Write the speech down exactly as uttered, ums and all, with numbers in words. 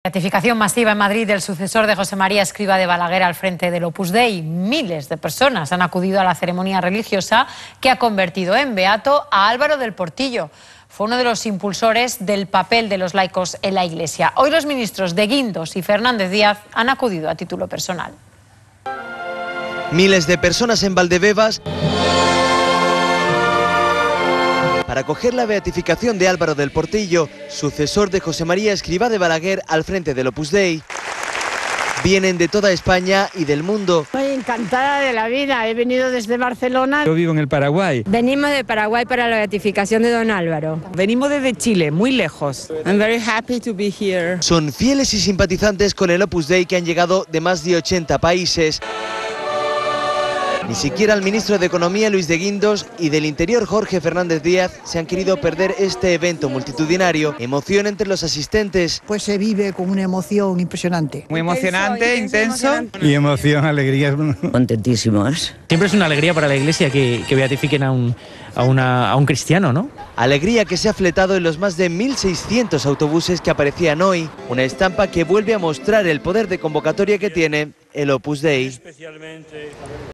Beatificación masiva en Madrid del sucesor de José María Escrivá de Balaguer al frente del Opus Dei. Miles de personas han acudido a la ceremonia religiosa que ha convertido en beato a Álvaro del Portillo. Fue uno de los impulsores del papel de los laicos en la Iglesia. Hoy los ministros de Guindos y Fernández Díaz han acudido a título personal. Miles de personas en Valdebebas para acoger la beatificación de Álvaro del Portillo, sucesor de José María Escrivá de Balaguer al frente del Opus Dei. Vienen de toda España y del mundo. Estoy encantada de la vida, he venido desde Barcelona. Yo vivo en el Paraguay. Venimos de Paraguay para la beatificación de don Álvaro. Venimos desde Chile, muy lejos. I'm very happy to be here. Son fieles y simpatizantes con el Opus Dei que han llegado de más de ochenta países. Ni siquiera el ministro de Economía, Luis de Guindos, y del Interior, Jorge Fernández Díaz, se han querido perder este evento multitudinario. Emoción entre los asistentes. Pues se vive con una emoción impresionante. Muy emocionante, intenso. intenso. Y emoción, alegría. Contentísimos. Siempre es una alegría para la Iglesia que, que beatifiquen a un, a, una, a un cristiano, ¿no? Alegría que se ha fletado en los más de mil seiscientos autobuses que aparecían hoy. Una estampa que vuelve a mostrar el poder de convocatoria que tiene el Opus Dei.